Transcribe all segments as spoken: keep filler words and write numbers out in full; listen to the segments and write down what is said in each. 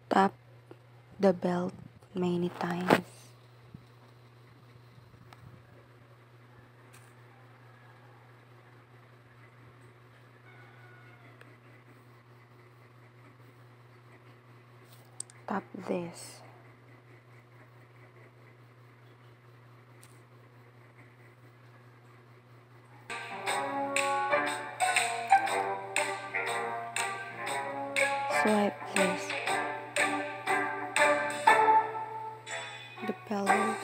Tap the belt many times. Tap this. Swipe this. The pillows.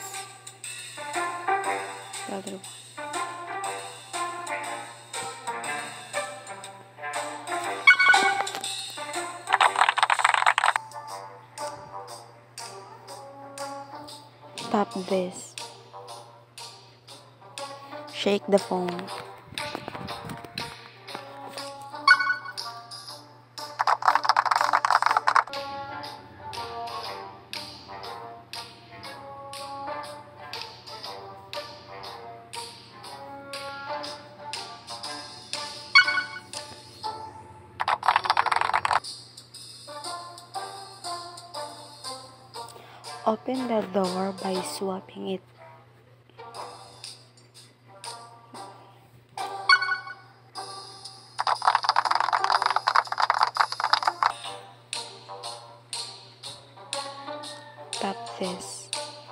The other one. Tap this. Shake the phone. Open the door by swapping it. Tap this.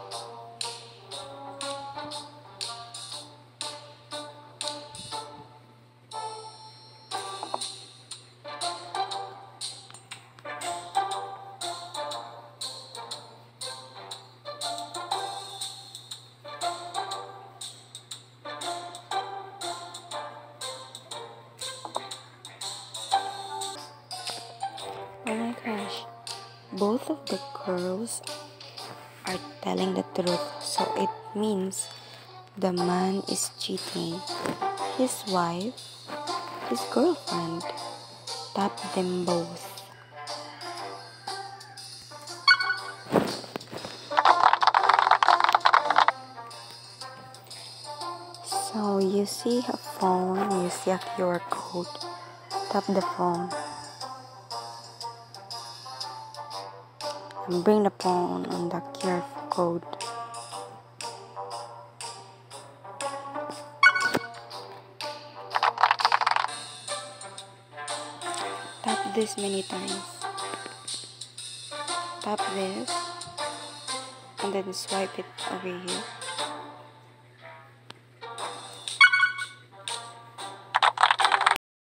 Oh my gosh, both of the girls are telling the truth, so it means the man is cheating. His wife, his girlfriend, tap them both. So you see a phone, you see a Q R code, tap the phone. And bring the phone on the Q R code. Tap this many times. Tap this and then swipe it over here.